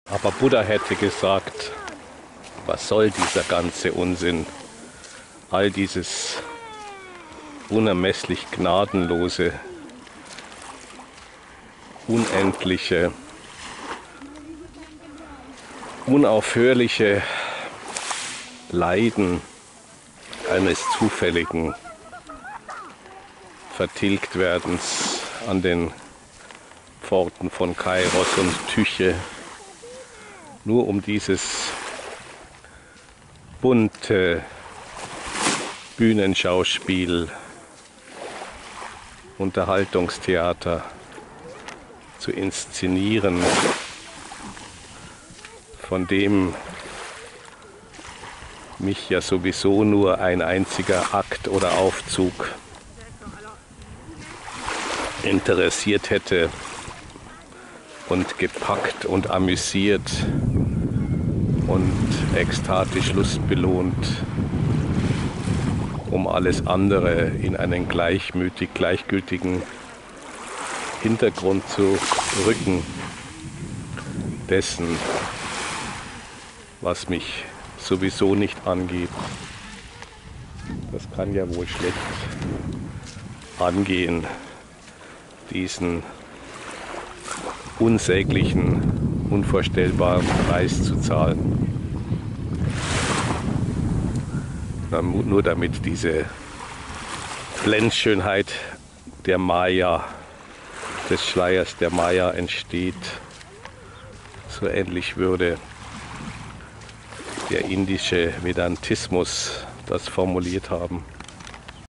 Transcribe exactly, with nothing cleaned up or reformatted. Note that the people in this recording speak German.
Aber Buddha hätte gesagt, was soll dieser ganze Unsinn? All dieses unermesslich gnadenlose, unendliche, unaufhörliche Leiden eines zufälligen Vertilgtwerdens an den Pforten von Kairos und Tyche, nur um dieses bunte Bühnenschauspiel, Unterhaltungstheater zu inszenieren, von dem mich ja sowieso nur ein einziger Akt oder Aufzug interessiert hätte und gepackt und amüsiert und ekstatisch lustbelohnt, um alles andere in einen gleichmütig gleichgültigen Hintergrund zu rücken, dessen, was mich sowieso nicht angeht. Das kann ja wohl schlecht angehen, diesen unsäglichen, unvorstellbaren Preis zu zahlen. Nur damit diese Blendschönheit der Maya, des Schleiers der Maya entsteht, so ähnlich würde der indische Vedantismus das formuliert haben.